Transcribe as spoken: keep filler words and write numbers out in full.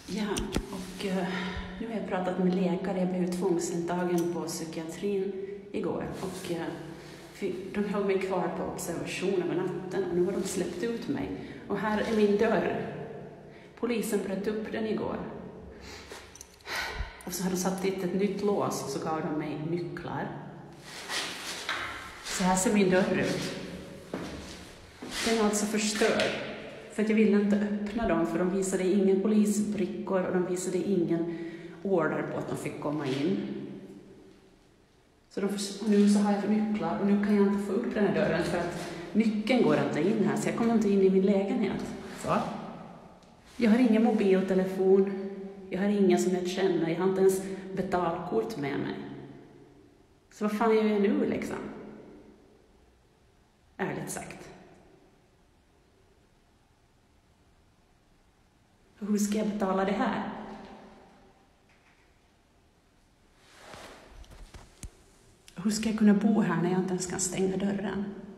Ja, och uh, nu har jag pratat med läkare. Jag blev tvångsintagen på psykiatrin igår. Och uh, de höll mig kvar på observation över natten. Och nu har de släppt ut mig. Och här är min dörr. Polisen bröt upp den igår. Och så har de satt dit ett nytt lås och så gav de mig nycklar. Så här ser min dörr ut. Den är alltså förstörd. För att jag ville inte öppna dem, för de visade ingen polisbrickor och de visade ingen order på att de fick komma in. Så de, och nu så har jag nycklar och nu kan jag inte få upp den här dörren för att nyckeln går inte in här, så jag kommer inte in i min lägenhet. Så. Jag har ingen mobiltelefon, jag har ingen som jag känner, jag har inte ens betalkort med mig. Så vad fan gör jag nu liksom? Ärligt sagt. Hur ska jag betala det här? Hur ska jag kunna bo här när jag inte ens kan stänga dörren?